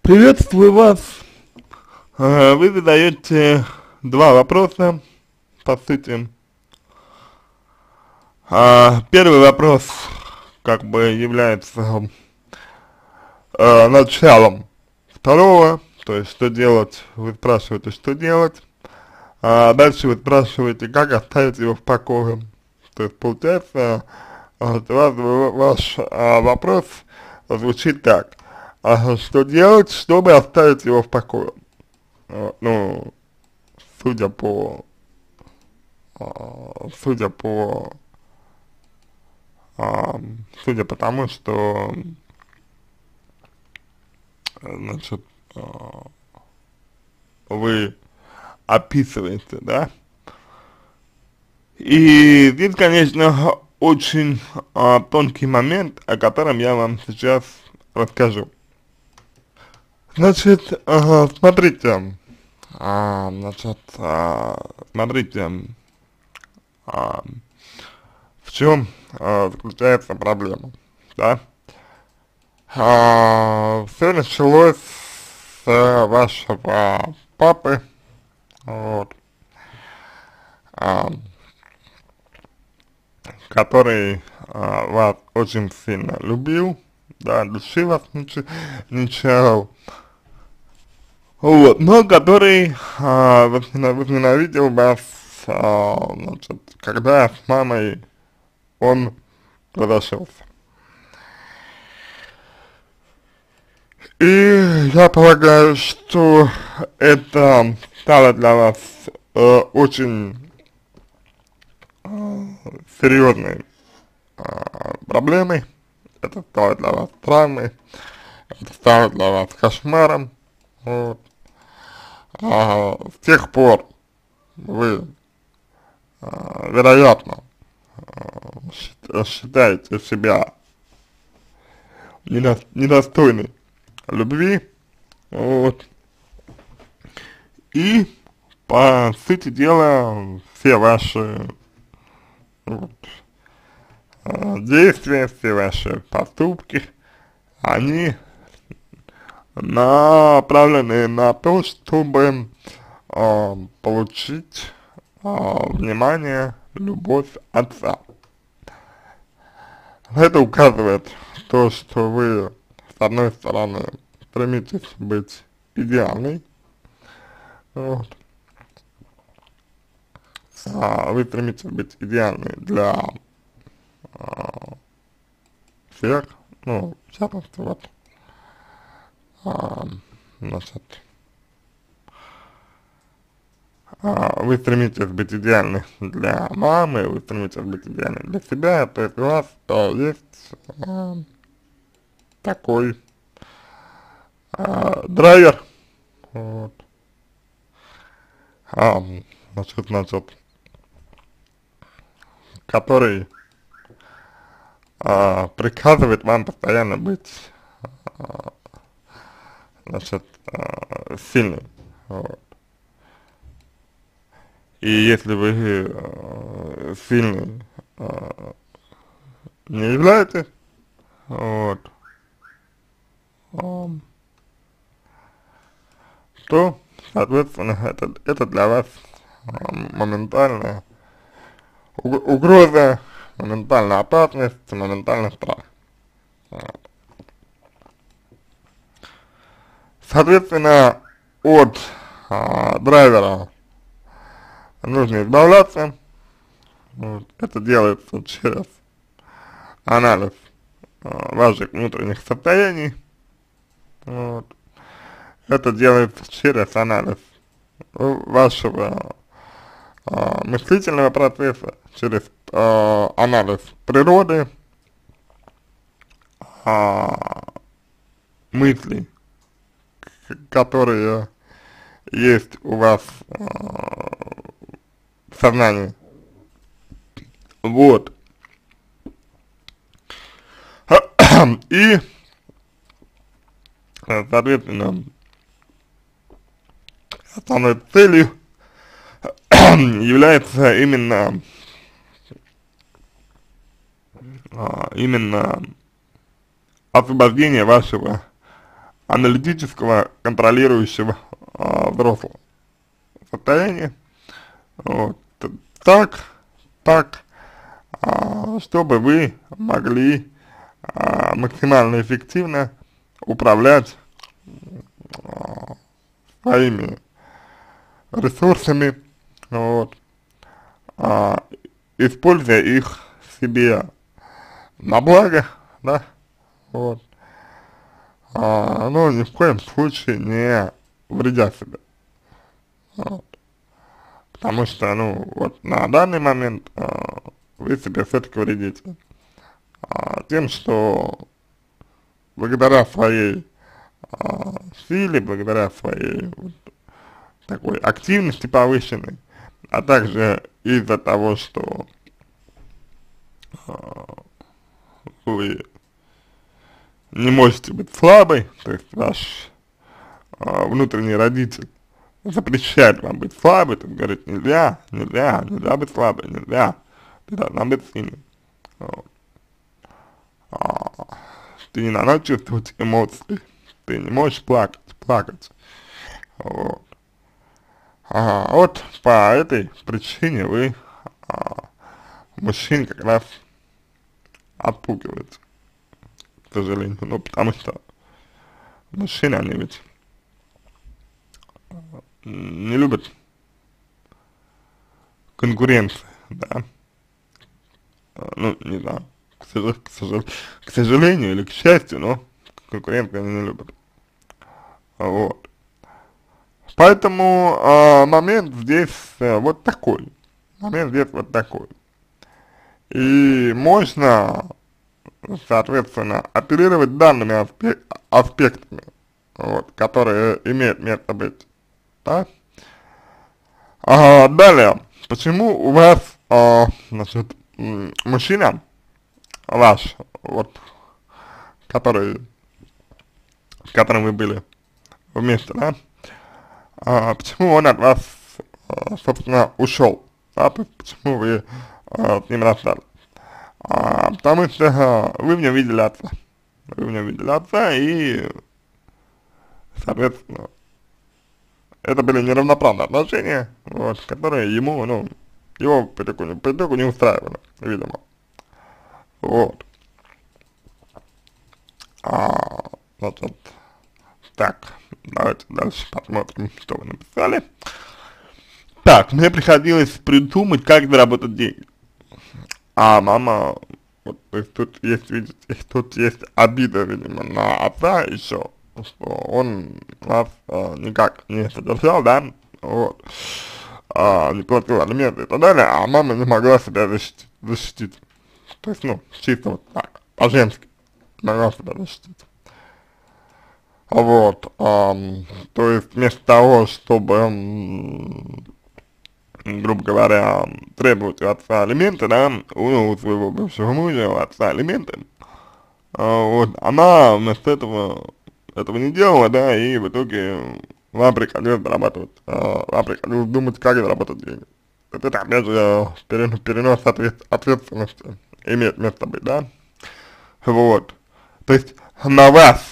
Приветствую вас. Вы задаете два вопроса, по сути. Первый вопрос как бы является началом второго, то есть что делать, вы спрашиваете, что делать, а дальше вы спрашиваете, как оставить его в покое. То есть получается, вот ваш вопрос звучит так: что делать, чтобы оставить его в покое? Ну, судя по, судя по, а, судя по тому, что, значит, вы описываете, да? И здесь, конечно, очень тонкий момент, о котором я вам сейчас расскажу. Значит, смотрите, смотрите, а, в чем заключается проблема, да? Все началось с вашего папы, вот, а, который вас очень сильно любил, да, души вас не чаял, вот, но который возненавидел вас, значит, когда с мамой он разошелся. И я полагаю, что это стало для вас очень серьезной проблемой, это стало для вас травмой, это стало для вас кошмаром, вот. С тех пор вы, вероятно, считаете себя недостойной любви, вот, и, по сути дела, все ваши вот, действия, все ваши поступки, они направлены на то, чтобы получить внимание, любовь отца. Это указывает то, что вы, с одной стороны, стремитесь быть идеальной, вот, вы стремитесь быть идеальной для всех, ну, в частности, вот, значит, вы стремитесь быть идеальной для мамы, вы стремитесь быть идеальной для себя, то есть у вас есть такой драйвер, вот, значит, который приказывает вам постоянно быть, значит, сильной, вот. И если вы сильной не являетесь, вот, то, соответственно, это для вас моментальная угроза, моментальная опасность, моментальный страх. Вот. Соответственно, от драйвера нужно избавляться. Вот. Это делается через анализ ваших внутренних состояний. Вот. Это делается через анализ вашего мыслительного процесса, через анализ природы, мыслей, которые есть у вас в сознании. Вот. И, соответственно, основной целью является именно освобождение вашего аналитического, контролирующего взрослого состояния. Вот. Так, так, чтобы вы могли максимально эффективно управлять своими ресурсами, вот, используя их себе на благо, да, вот, но ни в коем случае не вредя себе, вот, потому что, ну, вот на данный момент вы себе все-таки вредите тем, что благодаря своей силе, благодаря своей вот такой активности повышенной, а также из-за того, что вы не можете быть слабой, то есть ваш внутренний родитель запрещает вам быть слабой, то есть говорит, нельзя, нельзя, нельзя быть слабой, нельзя, ты должна быть сильной. Вот. Ты не надо чувствовать эмоции, ты не можешь плакать. Вот. Вот по этой причине вы мужчин как раз отпугиваете, к сожалению. Ну, потому что мужчины, они ведь не любят конкуренции, да. Ну, не знаю, к сожалению или к счастью, но конкуренцию они не любят. Вот. Поэтому момент здесь вот такой. Момент здесь вот такой. И можно, соответственно, оперировать данными аспектами, вот, которые имеют место быть. Да? Далее, почему у вас, значит, мужчина ваш, вот, который, с которым вы были вместе, да, почему он от вас, собственно, ушел, да, то есть почему вы с ним расстались? Потому что вы в нем видели отца. Вы в нем видели отца, и, соответственно, это были неравноправные отношения, вот, которые ему, ну, его по итогу не устраивали, видимо. Вот. Значит, так, давайте дальше посмотрим, что вы написали. Так, мне приходилось придумать, как заработать деньги. Мама, вот, то есть тут есть, видите, тут есть обида, видимо, на отца еще, что он нас никак не содержал, да, вот, не платил алименты и так далее, а мама не могла себя защитить. То есть, ну, чисто вот так, по-женски, не могла себя защитить. Вот, то есть вместо того, чтобы, грубо говоря, требовать у отца алименты, да, у своего бывшего мужа, у отца алименты, вот, она вместо этого не делала, да, и в итоге вам приходилось зарабатывать, вам приходилось думать, как заработать деньги. Это, опять же, перенос ответственности имеет место быть, да, вот, то есть на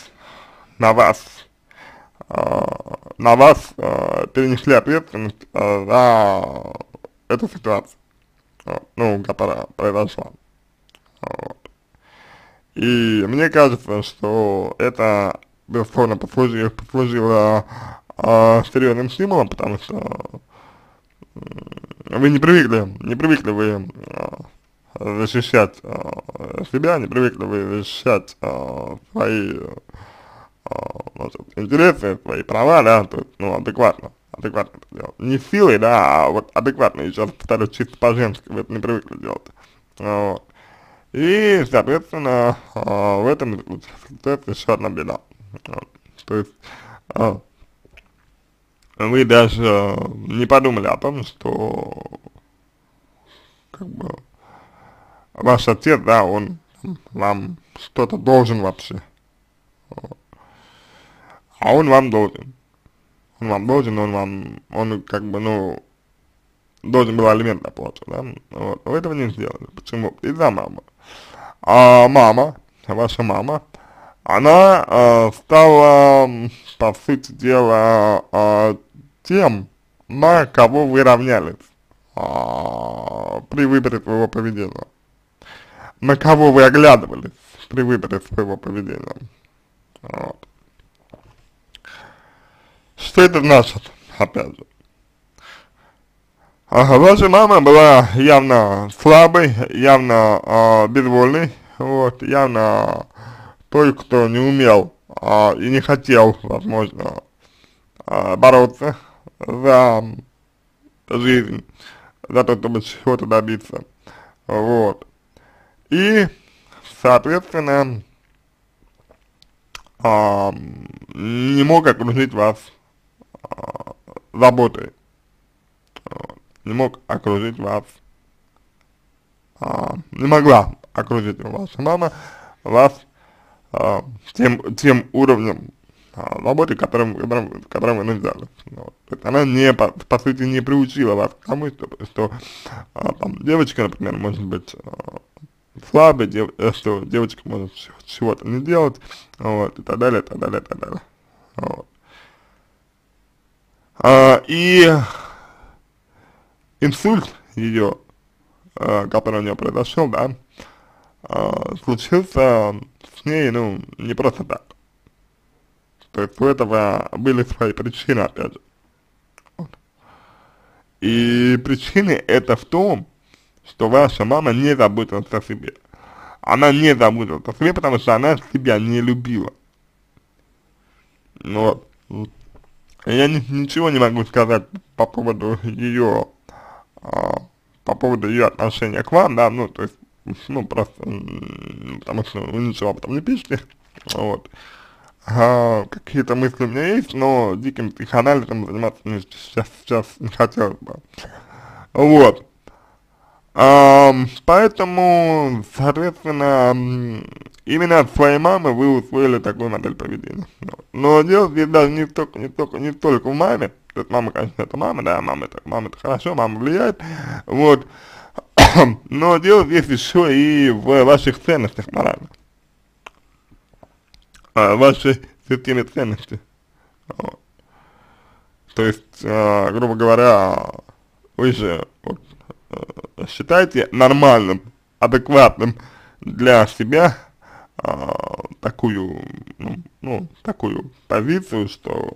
вас перенесли ответственность за эту ситуацию, ну, которая произошла. Вот. И мне кажется, что это, безусловно, послужило серьезным стимулом, потому что вы не привыкли вы защищать себя, не привыкли вы защищать свои значит, интересы, свои права, да, то есть, ну, адекватно это делать. Не силой, да, а вот адекватно, еще раз повторю, чисто по-женски вы это не привыкли делать. Вот. И, соответственно, в этом заключается еще одна беда. Вот. То есть, вы даже не подумали о том, что, как бы, ваш отец, да, он вам что-то должен вообще. Вот. А он вам должен. Он как бы, ну, должен был алимент оплачивать, да, вот, вы этого не сделали. Почему? Из-за мамы. А мама, ваша мама, она стала, по сути дела, тем, на кого вы равнялись при выборе своего поведения, на кого вы оглядывались при выборе своего поведения. Вот. Что это значит, опять же? Ваша мама была явно слабой, явно безвольной, вот, явно той, кто не умел и не хотел, возможно, бороться за жизнь, за то, чтобы чего-то добиться, вот. И, соответственно, не мог окружить вас заботой, не мог окружить вас, не могла окружить ваша мама вас тем уровнем заботы, которым вы нуждались. Вот. То есть она по сути не приучила вас к тому, что там девочка, например, может быть слабой, что девочка может чего-то не делать, вот, и так далее, и так далее, и так далее. Вот. И инсульт ее, который у нее произошел, да, случился с ней, ну, не просто так. То есть у этого были свои причины, опять же. Вот. И причины это в том, что ваша мама не заботилась о себе. Она не заботилась о себе, потому что она себя не любила. Вот. Я ничего не могу сказать по поводу ее отношения к вам, да, ну, то есть, ну, просто, потому что вы ничего об этом не пишете, вот. Какие-то мысли у меня есть, но диким психоанализом заниматься мне сейчас не хотелось бы. Вот. Поэтому, соответственно, именно от своей мамы вы усвоили такую модель поведения. Вот. Но дело здесь даже не только в маме. То есть мама, конечно, это мама, да, мама это хорошо, мама влияет, вот. Но дело здесь еще и в ваших ценностях моральных, в вашей системе ценностей. Вот. То есть, грубо говоря, вы же вот, считаете нормальным, адекватным для себя такую, ну, такую позицию, что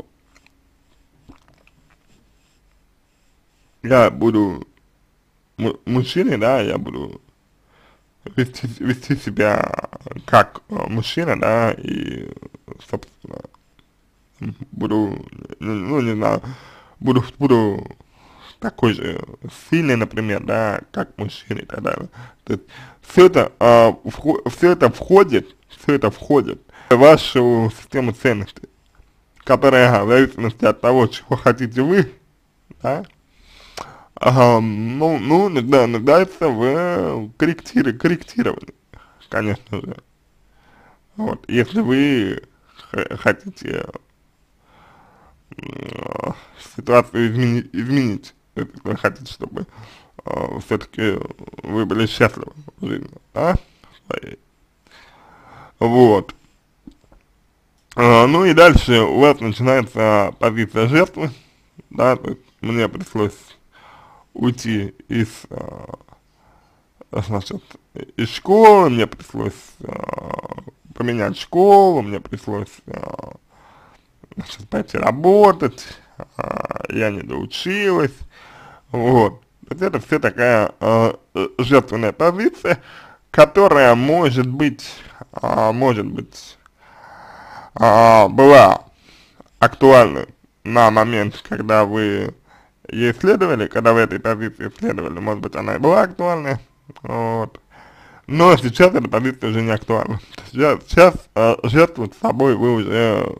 я буду мужчиной, да, я буду вести себя как мужчина, да, и, собственно, буду, ну, не знаю, буду такой же сильный, например, да, как мужчина и так далее. То есть все это входит в вашу систему ценностей, которая в зависимости от того, чего хотите вы, да, ну, нуждается в корректировании, конечно же. Вот, если вы хотите ситуацию изменить, если вы хотите, чтобы все-таки вы были счастливы в жизни, да, своей. Вот. Ну и дальше у вас начинается позиция жертвы, да, то есть мне пришлось уйти значит, из школы, мне пришлось поменять школу, мне пришлось значит, пойти работать, я не доучилась, вот. Это все такая жертвенная позиция, которая была актуальна на момент, когда вы ей следовали, когда вы этой позиции следовали, может быть, она и была актуальна, вот. Но сейчас эта позиция уже не актуальна. Сейчас жертвовать собой вы уже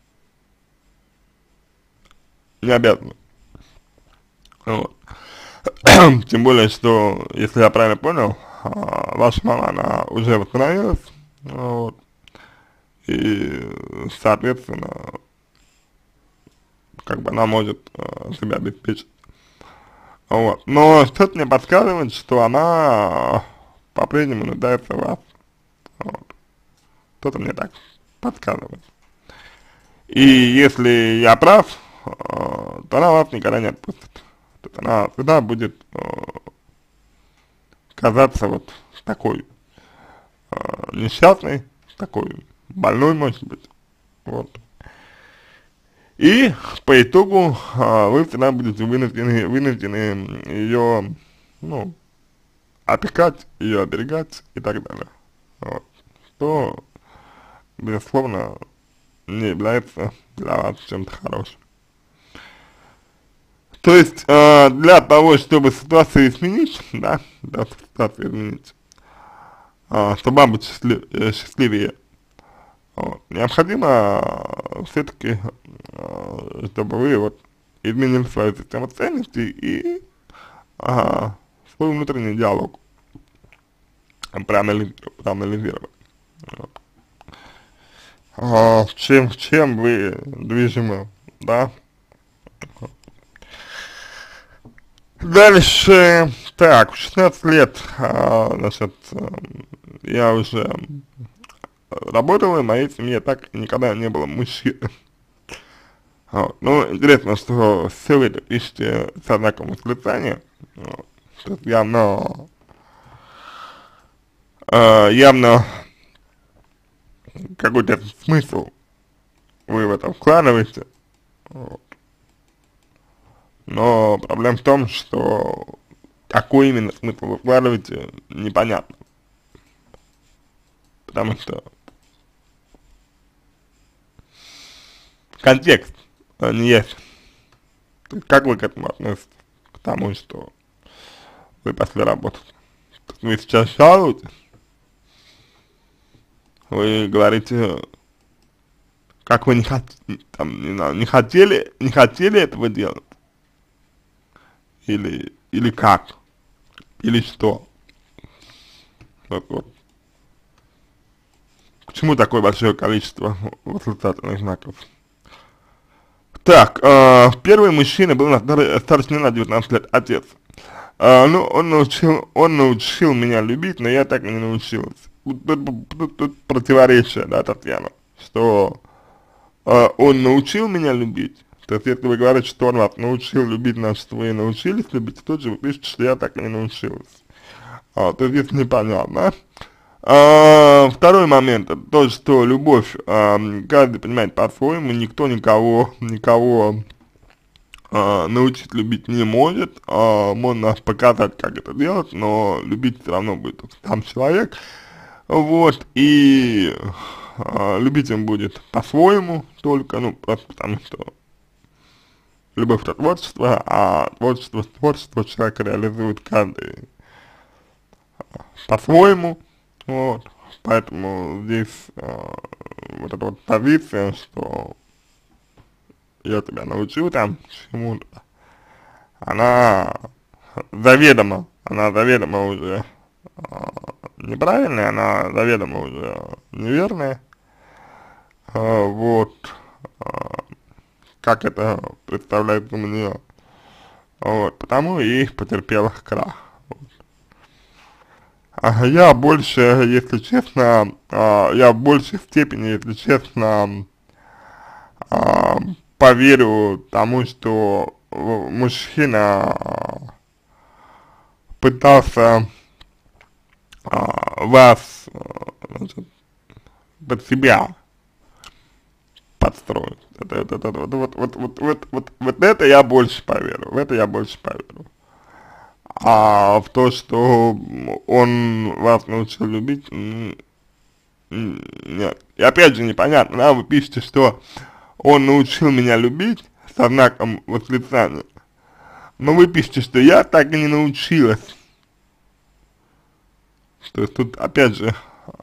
не обязаны. Вот. Тем более, что, если я правильно понял, ваша мама, она уже восстановилась, вот, и, соответственно, как бы она может себя обеспечить. Вот. Но что-то мне подсказывает, что она по-прежнему нуждается в вас. Вот. Что-то мне так подсказывать. И если я прав, то она вас никогда не отпустит. То есть она всегда будет казаться вот такой несчастной, такой больной, может быть. Вот. И по итогу вы всегда будете вынуждены ее, ну, опекать, ее оберегать и так далее. Вот. Что, безусловно, не является для вас чем-то хорошим. То есть, для того, чтобы ситуацию изменить, да, для ситуацию изменить, чтобы вам быть счастливее, вот, необходимо все-таки, чтобы вы вот изменили свою систему ценностей и свой внутренний диалог проанализировать. Вот. Чем вы движимы, да? Дальше, так, в 16 лет, значит, я уже работал, и в моей семье так никогда не было мужчин. Вот. Ну, интересно, что все вы это пишете со знаком восклицания, вот. То есть явно какой-то смысл вы в этом вкладываете, вот. Но проблема в том, что какой именно смысл вы вкладываете, непонятно. Потому что контекст не есть. То есть как вы к этому относитесь? К тому, что вы после работы. Вы сейчас жалуетесь, вы говорите, как вы там, не знаю, не хотели этого делать. Или как, или что. Вот. Почему такое большое количество восклицательных знаков? Так, первый мужчина был старше на 19 лет, отец. Ну, он научил меня любить, но я так и не научилась. Тут противоречие, да, Татьяна, что он научил меня любить. То есть, если вы говорите, что он вас научил любить, значит, вы научились любить, тут же вы пишете, что я так и не научилась. То есть, здесь непонятно. Второй момент, это то, что любовь, каждый понимает по-своему, никто никого научить любить не может, можно показать, как это делать, но любить все равно будет сам человек, вот, и любить им будет по-своему только, ну, просто потому что любовь это творчество, а творчество человека реализует каждый по-своему, вот, поэтому здесь вот эта вот позиция, что я тебя научу там чему-то, она заведомо уже неправильная, она заведомо уже неверная, вот, как это представляется мне, вот, потому и потерпела крах. Я больше, если честно, я в большей степени, если честно, поверю тому, что мужчина пытался вас, значит, под себя подстроить. Вот это я больше поверю, в это я больше поверю. А в то, что он вас научил любить, нет. И опять же непонятно, да, вы пишете, что он научил меня любить со знаком восклицания, но вы пишете, что я так и не научилась. То есть тут опять же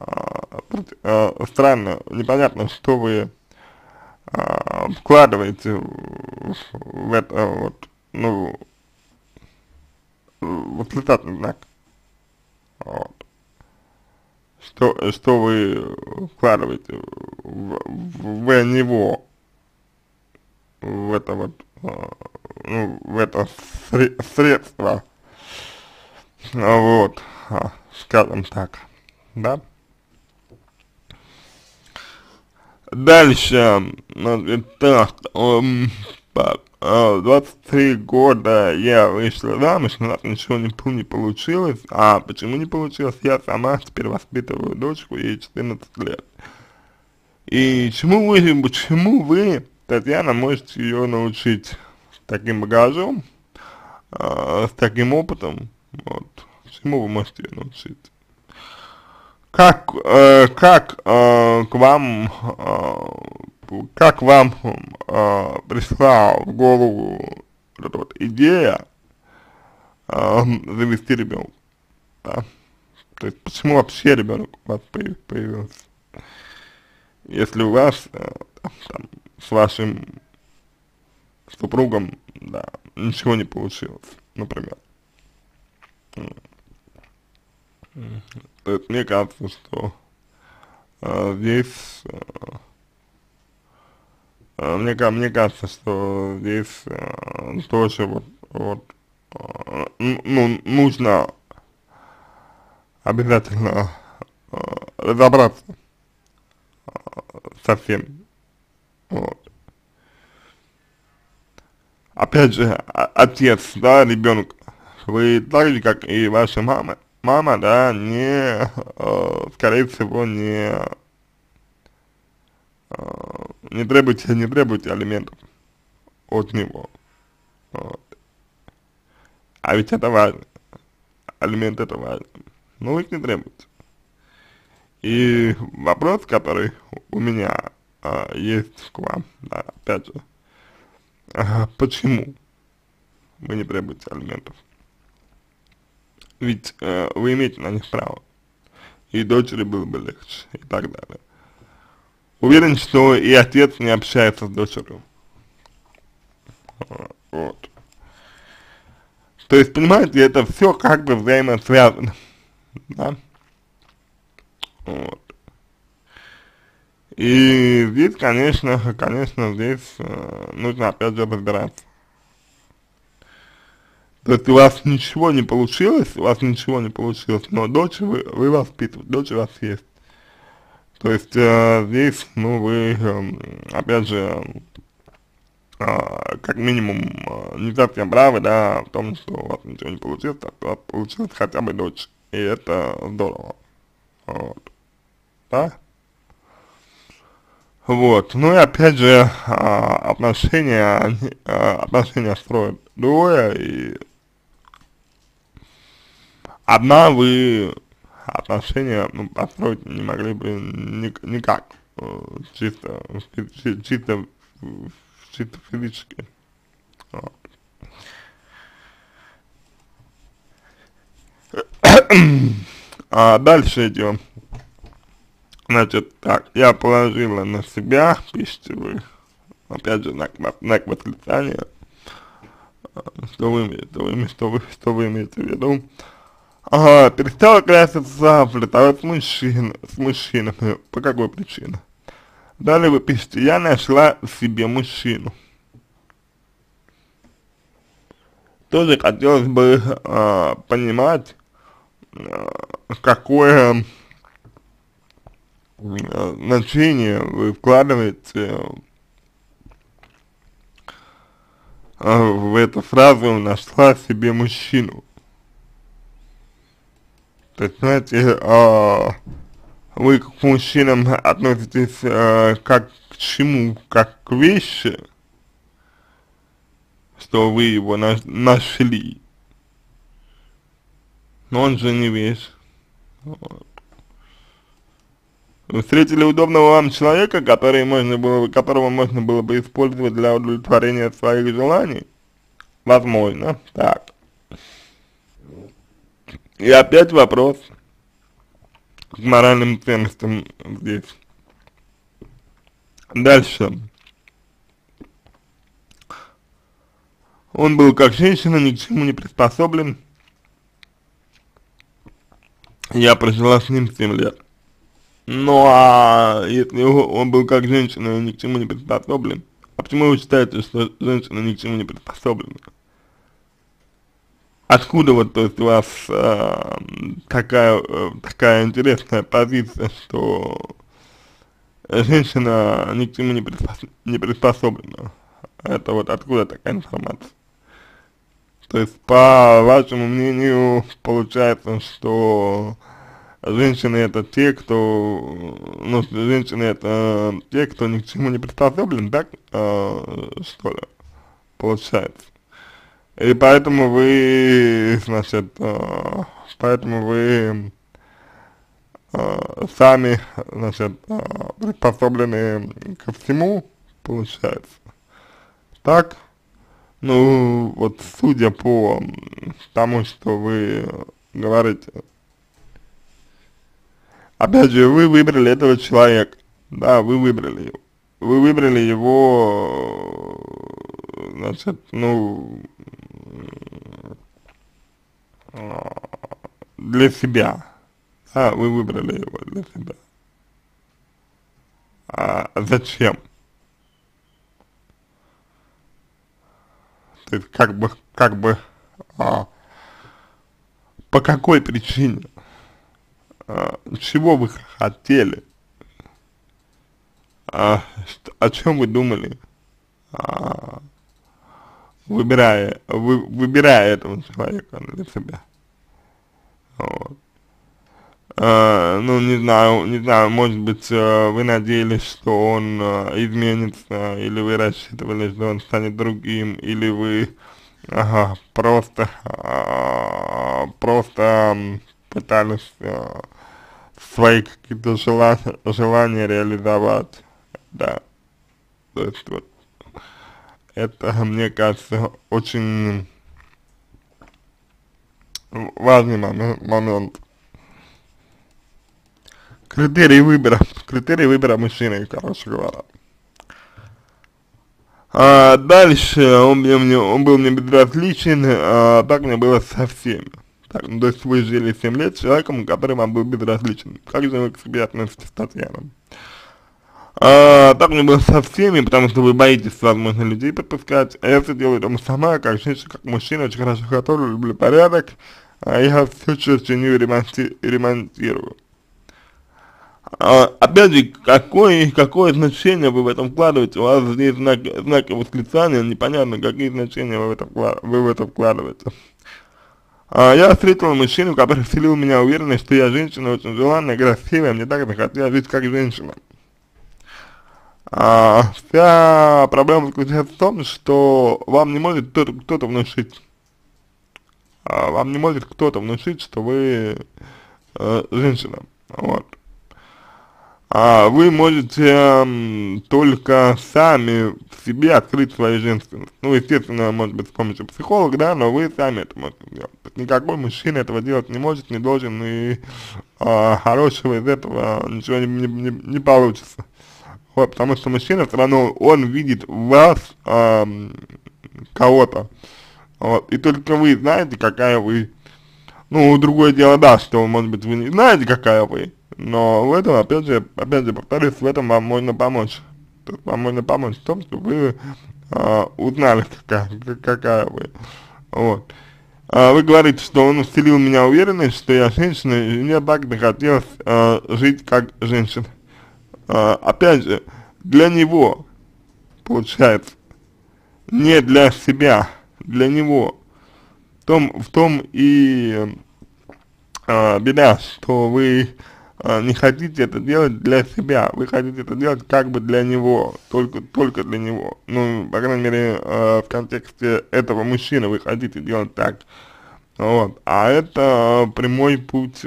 странно, непонятно, что вы вкладываете в это вот, ну, восклицательный знак. Вот. Что вы вкладываете в него, в это вот, ну, в это средство, вот, скажем так, да. Дальше, значит, так, так, 23 года я вышла замуж, у нас ничего не получилось. А почему не получилось? Я сама теперь воспитываю дочку, ей 14 лет. И почему вы, Татьяна, можете ее научить с таким багажом, с таким опытом, вот, чему вы можете ее научить? Как вам пришла в голову вот эта вот идея завести ребенка, да? То есть почему вообще ребенок у вас появился? Если у вас там, с вашим супругом, да, ничего не получилось, например. То есть мне кажется, что здесь, мне кажется, что здесь тоже ну, нужно обязательно разобраться со всем. Вот. Опять же, отец, да, ребенка, вы так же, как и ваша мама, да, скорее всего, не требуйте алиментов от него. Вот. А ведь это важно, алимент это важно, но вы их не требуете. И вопрос, который у меня есть к вам, да, опять же, почему вы не требуете алиментов? Ведь вы имеете на них право, и дочери было бы легче, и так далее. Уверен, что и отец не общается с дочерью. Вот. То есть, понимаете, это все как бы взаимосвязано, да? Вот. И здесь, конечно, здесь нужно опять же разбираться. То есть у вас ничего не получилось, но дочь вы воспитываете, дочь у вас есть. То есть здесь, ну, вы, опять же, как минимум, не совсем правы, да, в том, что у вас ничего не получилось, а у вас получилась хотя бы дочь. И это здорово. Вот. Да? Вот. Ну и опять же, отношения строят двое, и одна вы отношения, ну, построить не могли бы никак, чисто, чисто, чисто физически. Вот. Дальше идем. Значит, так, я положила на себя, пишите вы, опять же, знак восклицания, что вы имеете в виду. Перестала краситься, флиртовать с мужчинами. По какой причине? Далее вы пишете, я нашла себе мужчину. Тоже хотелось бы понимать, какое значение вы вкладываете в эту фразу «нашла себе мужчину». То есть, знаете, вы к мужчинам относитесь как к чему? Как к вещи, что вы его нашли. Но он же не вещь. Вот. Вы встретили удобного вам человека, которого можно было бы использовать для удовлетворения своих желаний? Возможно, так. И опять вопрос к моральным ценностям здесь. Дальше. Он был как женщина, ни к чему не приспособлен. Я прожила с ним 7 лет. Ну а если он был как женщина и ни к чему не приспособлен, а почему вы считаете, что женщина ни к чему не приспособлена? Откуда вот, то есть, у вас такая интересная позиция, что женщина ни к чему не приспособлена. Это вот откуда такая информация? То есть, по вашему мнению, получается, что женщины это те, кто, ну, женщины это те, кто ни к чему не приспособлен, так, что ли, получается? И поэтому вы, значит, поэтому вы сами, значит, приспособлены ко всему, получается. Так? Ну, вот судя по тому, что вы говорите, опять же, вы выбрали этого человека, да, вы выбрали его. Вы выбрали его, значит, ну, для себя. Да, вы выбрали его для себя. А зачем? То есть, а, по какой причине? Чего вы хотели? О чем вы думали, а, выбирая этого человека для себя? Вот. Ну, не знаю, может быть, вы надеялись, что он изменится, или вы рассчитывали, что он станет другим, или вы просто пытались свои какие-то желания реализовать, да, то есть вот, это, мне кажется, очень важный момент. Критерий выбора мужчины, короче говоря. Дальше он был мне безразличен, так мне было со всеми. Так, ну, то есть вы жили 7 лет с человеком, который вам был безразличен. Как же вы к себе относитесь, Татьяна? Так мне было со всеми, потому что вы боитесь, возможно, людей подпускать. А я все делаю дома сама, как женщина, как мужчина, очень хорошо готовлю, люблю порядок. Я все чиню и ремонтирую. Опять же, какое значение вы в этом вкладываете? У вас здесь знаки восклицания, непонятно, какие значения вы в это вкладываете. Я встретил мужчину, который вселил в меня уверенность, что я женщина очень желанная, красивая, мне так захотелось жить как женщина. Вся проблема заключается в том, что вам не может кто-то внушить. Вам не может кто-то внушить, что вы женщина. Вот. Вы можете только сами в себе открыть свою женственность. Ну, естественно, может быть, с помощью психолога, да, но вы сами это можете сделать. То есть никакой мужчина этого делать не может, не должен, и хорошего из этого ничего не получится. Вот, потому что мужчина все равно, он видит в вас кого-то. Вот, и только вы знаете, какая вы. Ну, другое дело, да, что, может быть, вы не знаете, какая вы, но в этом, опять же, повторюсь, в этом вам можно помочь. То есть вам можно помочь в том, что вы узнали, какая вы. Вот. Вы говорите, что он вселил в меня уверенность, что я женщина, и мне так захотелось жить как женщина. Опять же, для него, получается, не для себя, для него. В том и беда, что вы не хотите это делать для себя, вы хотите это делать как бы для него, только для него. Ну, по крайней мере, в контексте этого мужчины вы хотите делать так. Вот. А это прямой путь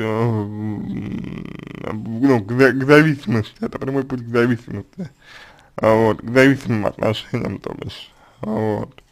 ну, к зависимости, это прямой путь к зависимости. Вот, к зависимым отношениям, то бишь. Вот.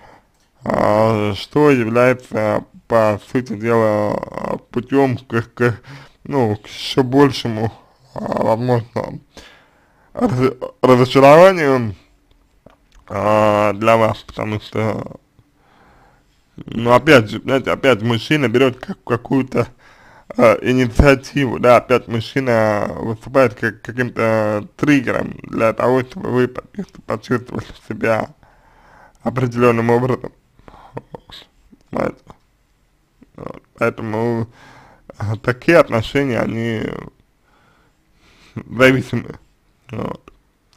Что является, по сути дела, путем ну, к еще большему, возможно, разочарованию для вас, потому что, ну, опять же, знаете, опять мужчина берет какую-то инициативу, да, опять мужчина выступает каким-то триггером для того, чтобы вы почувствовали себя определенным образом. Понимаете? Вот. Поэтому такие отношения, они зависимы. Вот.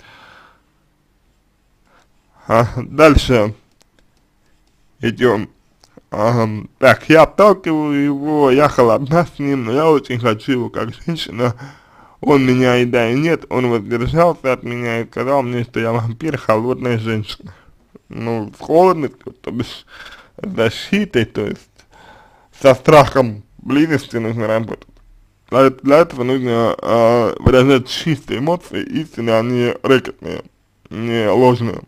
Дальше идем. Так, я отталкиваю его, я холодна с ним, но я очень хочу его как женщина. Он меня и да, и нет, он воздержался от меня и сказал мне, что я вампир, холодная женщина. Ну, с холодностью, то бишь защитой, то есть со страхом близости нужно работать. Для этого нужно выражать чистые эмоции, истинные, а не рэкетные, не ложные.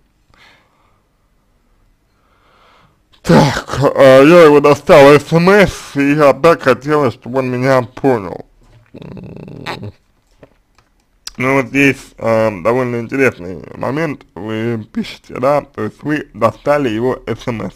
Так, я его достал смс, и я так хотела, чтобы он меня понял. Ну вот здесь довольно интересный момент, вы пишете, да, то есть вы достали его смс.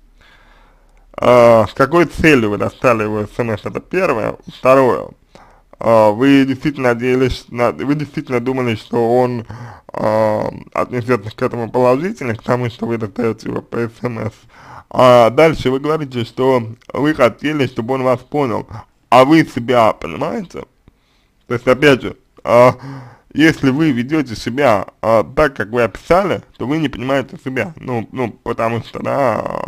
С какой целью вы достали его смс, это первое. Второе, вы действительно надеялись, вы действительно думали, что он отнесется к этому положительно, к тому, что вы достаете его по смс. А дальше вы говорите, что вы хотели, чтобы он вас понял, а вы себя понимаете? То есть, опять же, если вы ведете себя так, как вы описали, то вы не понимаете себя. Ну, потому что, да,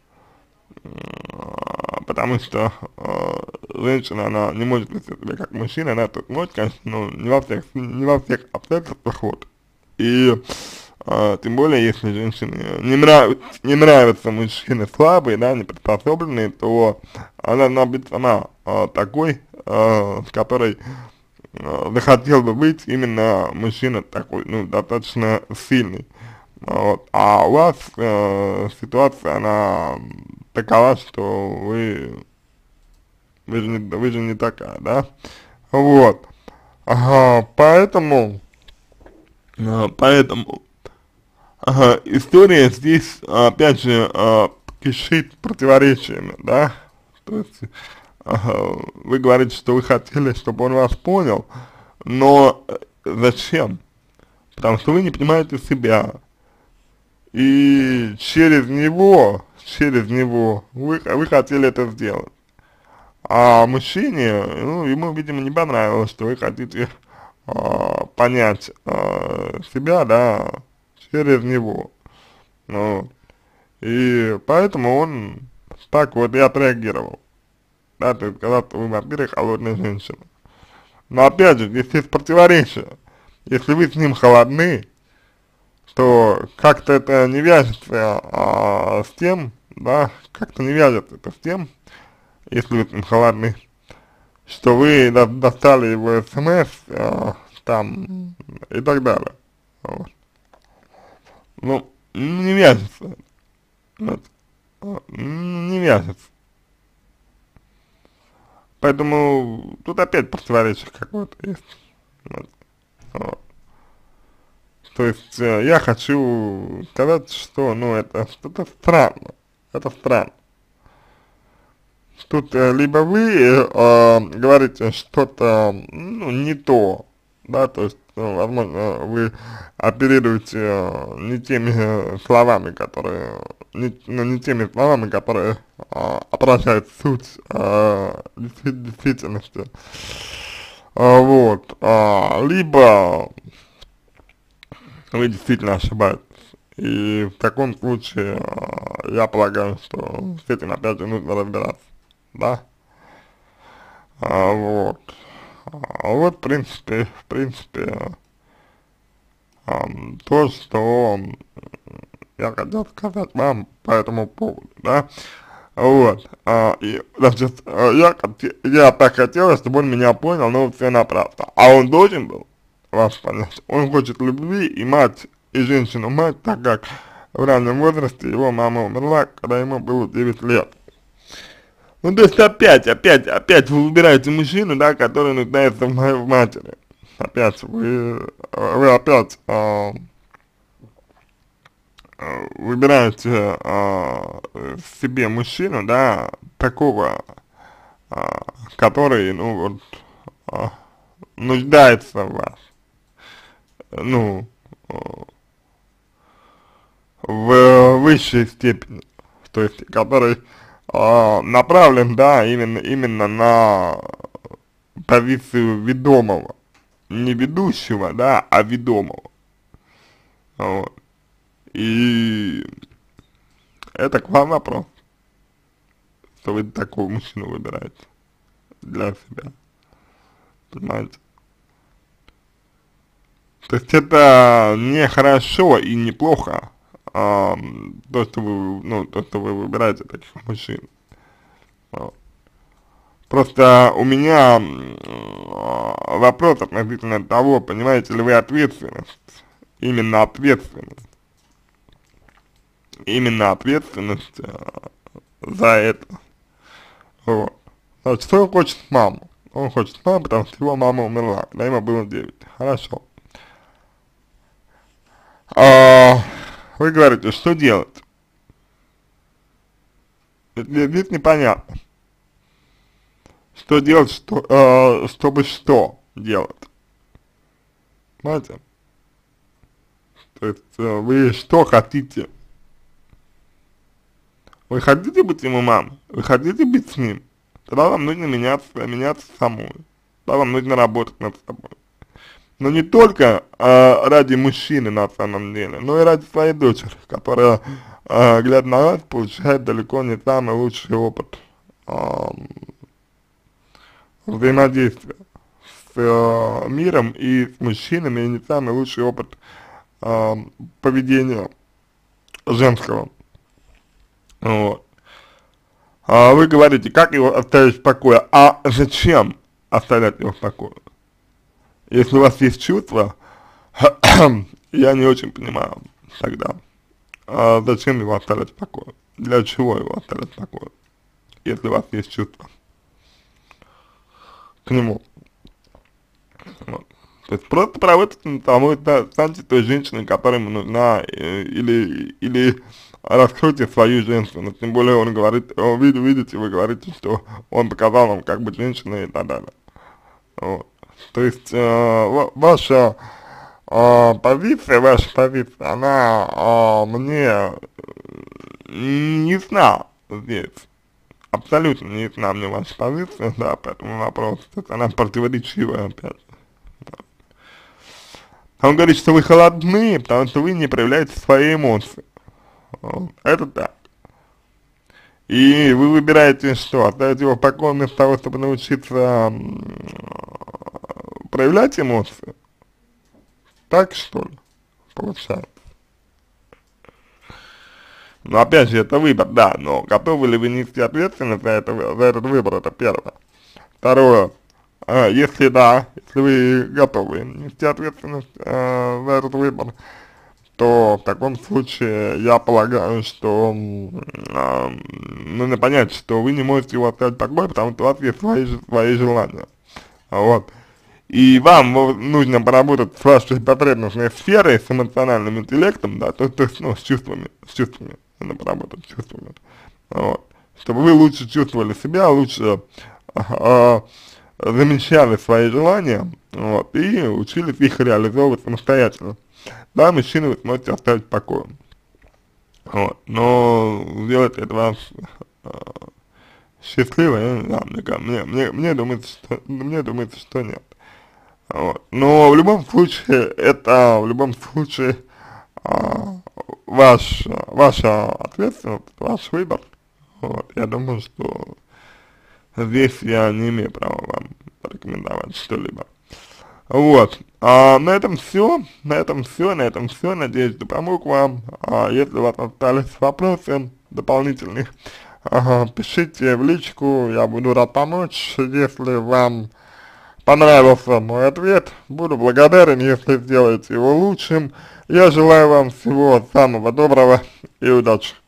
потому что женщина, она не может вести себя как мужчина, она тут может, конечно, но не во всех обстоятельствах, вот. И тем более, если женщине не нравятся мужчины слабые, да, неприспособленные, то она должна быть сама такой, с которой захотел бы быть именно мужчина такой, ну, достаточно сильный. Вот. А у вас ситуация, она такова, что вы же не такая, да? Вот. Поэтому история здесь, опять же, кишит противоречиями, да, то есть, вы говорите, что вы хотели, чтобы он вас понял, но зачем? Потому что вы не понимаете себя, и через него вы хотели это сделать. А мужчине, ну, ему, видимо, не понравилось, что вы хотите понять себя, да, через него. Ну, и поэтому он так вот и отреагировал. Да, то есть сказал, что вы, во-первых, холодная женщина. Но опять же, здесь есть противоречие. Если вы с ним холодны, то как-то это не вяжется с тем, да, как-то не вяжется это с тем, если вы с ним холодны, что вы достали его смс, там, и так далее. Вот. Ну, не вяжется. Вот. Не вяжется. Поэтому тут опять противоречие какое-то есть. Вот. Вот. То есть я хочу сказать, что, ну, это странно. Это странно. Тут либо вы говорите что-то, ну, не то, да, то есть, ну, возможно, вы оперируете не теми словами, которые, не теми словами, которые отражают суть действительности. Вот. Либо вы действительно ошибаетесь. И в таком случае я полагаю, что с этим опять же нужно разбираться, да? Вот. Вот, в принципе, то, что я хотел сказать вам по этому поводу, да? Вот. И, значит, я так хотел, чтобы он меня понял, но все напрасно. А он должен был вас понять. Он хочет любви и мать, и женщину-мать, так как в раннем возрасте его мама умерла, когда ему было 9 лет. Ну, то есть опять вы выбираете мужчину, да, который нуждается в матери. Опять вы опять выбираете себе мужчину, да, такого, который, ну, вот, нуждается в вас. Ну, в высшей степени, то есть, который направлен, да, именно на позицию ведомого, не ведущего, да, а ведомого. Вот. И это к вам вопрос, что вы такого мужчину выбираете для себя, понимаете? То есть это не хорошо и не плохо, то, что вы, ну, то, что вы выбираете таких мужчин. Вот. Просто у меня вопрос относительно того, понимаете ли вы ответственность, именно ответственность за это. Вот. Значит, что он хочет маму? Он хочет маму, потому что его мама умерла, когда ему было 9. Хорошо. Вы говорите, что делать? Здесь непонятно. Что делать, чтобы что делать? Понимаете? То есть вы что хотите? Вы хотите быть ему мамой? Вы хотите быть с ним? Тогда вам нужно меняться самой. Тогда вам нужно работать над собой. Но не только ради мужчины на самом деле, но и ради своей дочери, которая, глядя на вас, получает далеко не самый лучший опыт взаимодействия с миром и с мужчинами, и не самый лучший опыт поведения женского. Вот. Вы говорите, как его оставить в покое? А зачем оставлять его в покое? Если у вас есть чувства, я не очень понимаю тогда, зачем его оставлять в покое? Для чего его оставлять в покое? Если у вас есть чувства к нему. Вот. То есть просто поработайте тому, станьте той женщиной, которой ему нужна, или раскройте свою женственность. Тем более он говорит, видите, вы говорите, что он показал вам, как быть женщиной и так далее. Вот. То есть ваша позиция, она мне не ясна здесь. Абсолютно не ясна мне ваша позиция, да, по этому вопросу. То есть она противоречивая опять. Он говорит, что вы холодны, потому что вы не проявляете свои эмоции. Вот. Это так. И вы выбираете что? Оставить его в покое вместо того, чтобы научиться проявлять эмоции? Так что ли? Получается. Но опять же, это выбор, да, но готовы ли вы нести ответственность за этот выбор, это первое. Второе, если да, если вы готовы нести ответственность за этот выбор, то в таком случае я полагаю, что нужно понять, что вы не можете его оставить в покое, потому что у вас есть свои желания. Вот. И вам нужно поработать с вашей потребностной сферой, с эмоциональным интеллектом, да, то есть, ну, с чувствами, надо поработать с чувствами, вот, чтобы вы лучше чувствовали себя, лучше замечали свои желания, вот, и учились их реализовывать самостоятельно. Да, мужчину вы сможете оставить в покое, вот, но сделать это вас счастливо, я не знаю, мне думается, что нет. Вот. Но в любом случае, ваша ответственность, ваш выбор. Вот. Я думаю, что здесь я не имею права вам порекомендовать что-либо. Вот. На этом все. Надеюсь, что помог вам. Если у вас остались вопросы дополнительные, пишите в личку, я буду рад помочь. Если вам понравился мой ответ, буду благодарен, если сделаете его лучшим. Я желаю вам всего самого доброго и удачи.